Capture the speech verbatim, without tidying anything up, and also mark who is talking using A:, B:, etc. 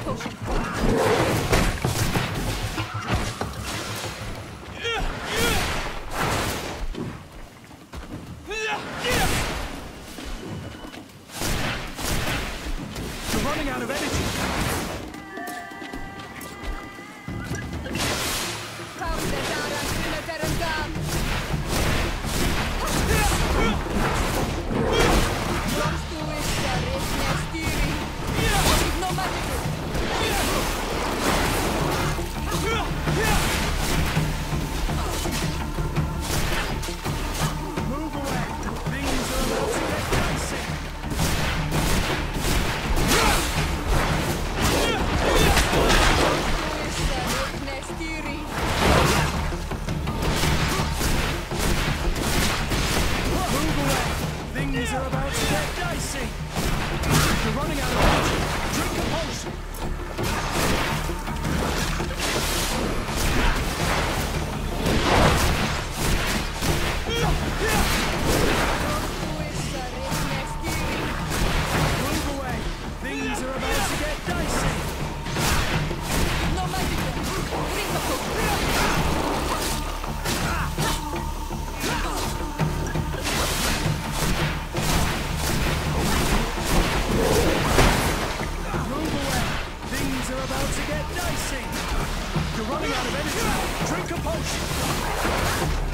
A: potion.
B: You're running out of energy. Things are about to get dicey. You're running out of energy. Drink a potion. Move away. Things are about to get dicey.
A: No magic. Drink a potion.
B: About to get dicey. You're running out of energy. Drink a potion.